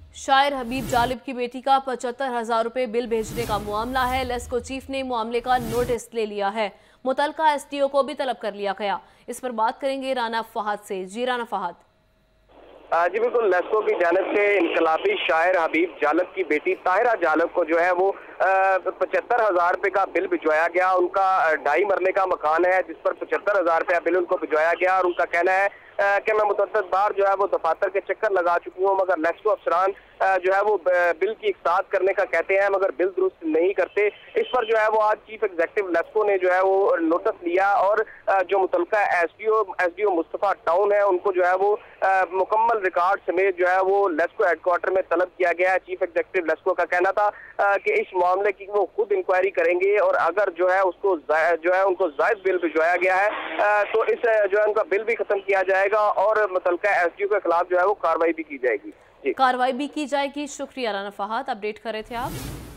शायर हबीब जालिब की बेटी का 75,000 रुपए बिल भेजने का मामला है। लेस्को चीफ ने मामले का नोटिस ले लिया है। मुतलका एसडीओ को भी तलब कर लिया गया। इस पर बात करेंगे राना फहद से। जी राना फहद। जी बिल्कुल, लेस्को की जानिब से इनकलाबी शायर हबीब जालिब की बेटी ताहिरा जालिब को जो है वो 75,000 रुपए का बिल भिजवाया गया। उनका 2.5 मरले का मकान है जिस पर 75,000 रुपया बिल उनको भिजवाया गया और उनका कहना है कि मैं मुतअद्दिद बार जो है वो दफातर के चक्कर लगा चुकी हूँ, मगर लेस्को अफसरान जो है वो बिल की इकसाद करने का कहते हैं मगर बिल दुरुस्त नहीं करते। इस पर जो है वो आज चीफ एग्जीक्यूटिव लेस्को ने जो है वो नोटिस लिया और जो मुतलका एसडीओ मुस्तफा टाउन है उनको जो है वो मुकम्मल रिकॉर्ड समेत जो है वो लेस्को हेडक्वार्टर में तलब किया गया है। चीफ एग्जीक्यूटिव लेस्को का कहना था कि इस मामले की वो खुद इंक्वायरी करेंगे और अगर जो है उसको जो है उनको जायद बिल भिजवाया गया है तो इस जो है उनका बिल भी खत्म किया जाएगा और मुतलका एसडीओ के खिलाफ जो है वो कार्रवाई भी की जाएगी। कार्रवाई भी की जाएगी। शुक्रिया राना फहद, अपडेट कर रहे थे आप।